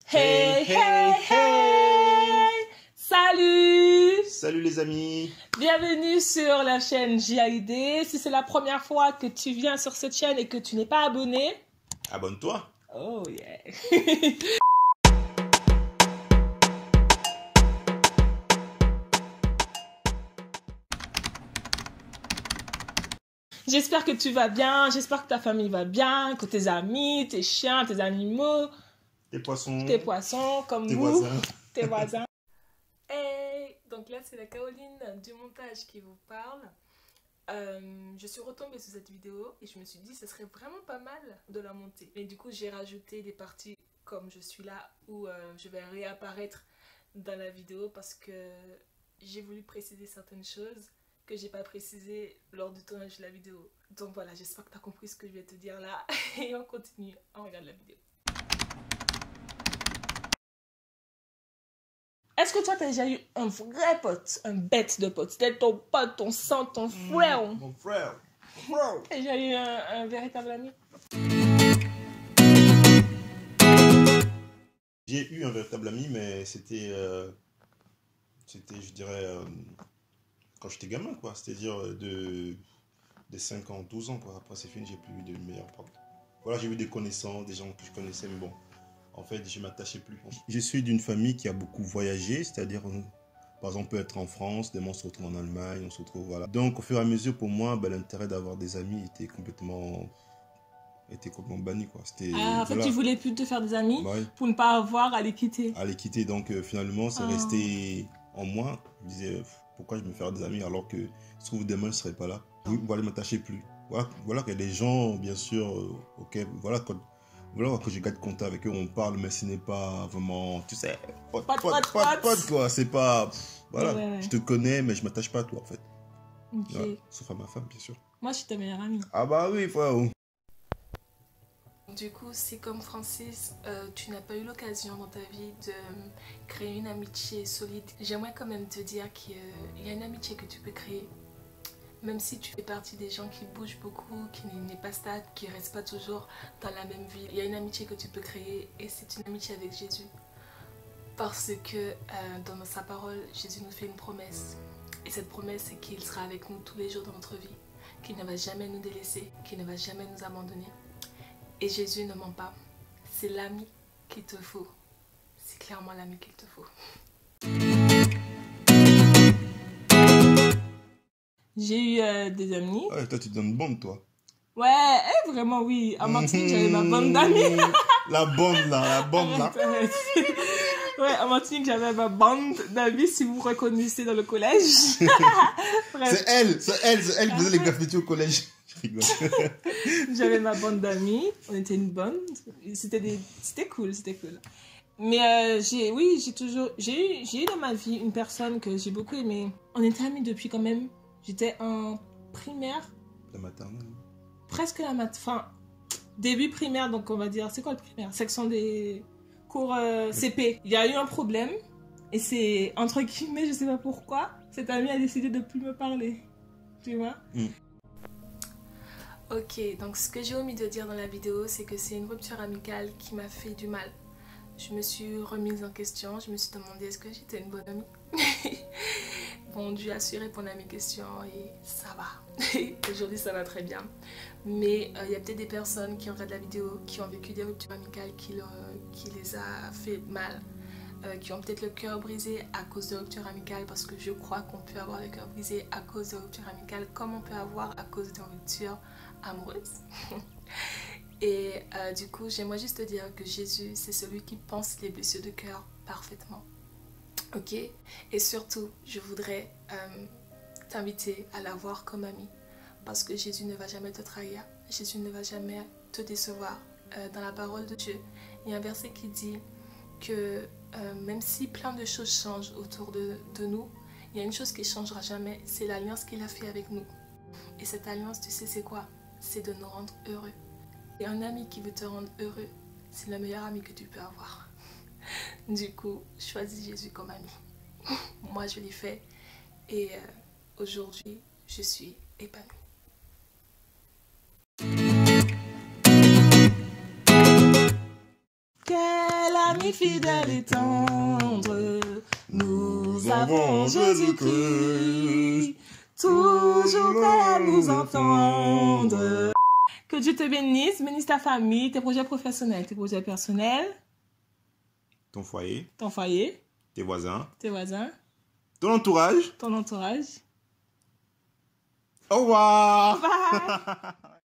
Hey, hey, hey! Salut! Salut les amis! Bienvenue sur la chaîne JAID. Si c'est la première fois que tu viens sur cette chaîne et que tu n'es pas abonné, abonne-toi! Oh yeah! J'espère que tu vas bien, j'espère que ta famille va bien, que tes amis, tes chiens, tes animaux, tes poissons comme tes vous, voisins. tes voisins. Hey, donc là c'est la Caroline du montage qui vous parle. Je suis retombée sur cette vidéo et je me suis dit ce serait vraiment pas mal de la monter. Mais du coup j'ai rajouté des parties comme je suis là où je vais réapparaître dans la vidéo parce que j'ai voulu préciser certaines choses que j'ai pas précisé lors du tournage de la vidéo. Donc voilà, j'espère que tu as compris ce que je vais te dire là et on continue, on regarde la vidéo. Est-ce que toi t'as déjà eu un vrai pote, un bête de pote? C'était ton pote, ton sang, ton frère. Mon frère. T'as déjà eu un véritable ami? J'ai eu un véritable ami, mais c'était, je dirais, quand j'étais gamin, quoi. C'est-à-dire de 5 ans, 12 ans, quoi. Après, c'est fini, j'ai plus eu de meilleurs potes. Voilà, j'ai eu des connaissances, des gens que je connaissais, mais bon, en fait, je m'attachais plus. Je suis d'une famille qui a beaucoup voyagé, c'est-à-dire, par exemple, on peut être en France, demain on se retrouve en Allemagne, on se retrouve, voilà. Donc, au fur et à mesure, pour moi, l'intérêt d'avoir des amis était complètement banni, quoi. Ah, en fait, voilà. tu voulais plus te faire des amis Ouais. pour ne pas avoir à les quitter. À les quitter, donc finalement, c'est resté en moi. Je me disais, pourquoi je me faire des amis alors que je trouve demain, je ne serai pas là. Oui, voilà, je ne m'attachais plus. Voilà qu'il y a des gens, bien sûr, voilà, que je garde contact avec eux, on parle, mais ce n'est pas vraiment, tu sais, pote, quoi. C'est pas, voilà, ouais. Je te connais, mais je ne m'attache pas à toi, en fait. Ok. Ouais, sauf à ma femme, bien sûr. Moi, je suis ta meilleure amie. Ah bah oui, frère. Du coup, c'est comme Francis, tu n'as pas eu l'occasion dans ta vie de créer une amitié solide. J'aimerais quand même te dire qu'il y a une amitié que tu peux créer. Même si tu fais partie des gens qui bougent beaucoup, qui n'est pas stable, qui ne restent pas toujours dans la même ville. Il y a une amitié que tu peux créer et c'est une amitié avec Jésus. Parce que dans sa parole, Jésus nous fait une promesse. Et cette promesse, c'est qu'il sera avec nous tous les jours de notre vie. Qu'il ne va jamais nous délaisser, qu'il ne va jamais nous abandonner. Et Jésus ne ment pas. C'est l'ami qu'il te faut. C'est clairement l'ami qu'il te faut. J'ai eu des amis. Ouais, toi, tu donnes bande, toi. Ouais, vraiment, oui. À Martinique, j'avais ma bande d'amis. La bande, là. Ouais, à Martinique, j'avais ma bande d'amis, si vous reconnaissez dans le collège. C'est elle qui faisait les graffitis au collège. Je rigole. J'avais ma bande d'amis, on était une bande. C'était cool. Mais j'ai eu dans ma vie une personne que j'ai beaucoup aimée. On était amis depuis quand même. J'étais en primaire. La maternelle. Presque la enfin, début primaire, donc on va dire, c'est quoi le primaire? Section des cours CP. Il y a eu un problème et c'est, entre guillemets, je sais pas pourquoi, cette amie a décidé de plus me parler. Tu vois? Ok, donc ce que j'ai omis de dire dans la vidéo, c'est que c'est une rupture amicale qui m'a fait du mal. Je me suis remise en question, je me suis demandé est-ce que j'étais une bonne amie. Bon, Dieu a su répondre à mes questions et ça va. Aujourd'hui, ça va très bien. Mais il y a peut-être des personnes qui regardent la vidéo, qui ont vécu des ruptures amicales qui les a fait mal, qui ont peut-être le cœur brisé à cause de ruptures amicales, parce que je crois qu'on peut avoir le cœur brisé à cause de ruptures amicales, comme on peut avoir à cause de ruptures amoureuses. Et du coup, j'aimerais juste te dire que Jésus, c'est celui qui pense les blessures de cœur parfaitement. Ok? Et surtout, je voudrais t'inviter à l'avoir comme ami. Parce que Jésus ne va jamais te trahir. Jésus ne va jamais te décevoir. Dans la parole de Dieu, il y a un verset qui dit que même si plein de choses changent autour de nous, il y a une chose qui ne changera jamais, c'est l'alliance qu'il a fait avec nous. Et cette alliance, tu sais c'est quoi? C'est de nous rendre heureux. Et un ami qui veut te rendre heureux, c'est le meilleur ami que tu peux avoir. Du coup, choisis Jésus comme ami. Moi, je l'ai fait et aujourd'hui, je suis épanouie. Quel ami fidèle et tendre, nous avons Jésus-Christ, toujours prêt à nous entendre. Que Dieu te bénisse ta famille, tes projets professionnels, tes projets personnels, ton foyer, tes voisins, ton entourage. Au Au revoir. revoir.